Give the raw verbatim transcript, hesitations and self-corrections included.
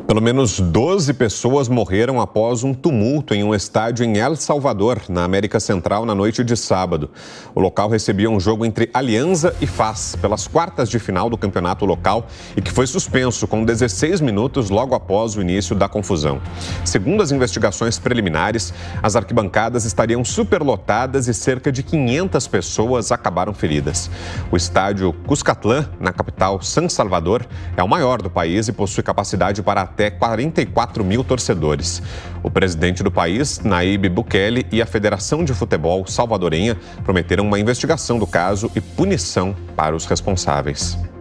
Pelo menos doze pessoas morreram após um tumulto em um estádio em El Salvador, na América Central, na noite de sábado. O local recebia um jogo entre Alianza e F A S, pelas quartas de final do campeonato local, e que foi suspenso com dezesseis minutos logo após o início da confusão. Segundo as investigações preliminares, as arquibancadas estariam superlotadas e cerca de quinhentas pessoas acabaram feridas. O estádio Cuscatlán, na capital San Salvador, é o maior do país e possui capacidade para até quarenta e quatro mil torcedores. O presidente do país, Nayib Bukele, e a Federação de Futebol Salvadorenha prometeram uma investigação do caso e punição para os responsáveis.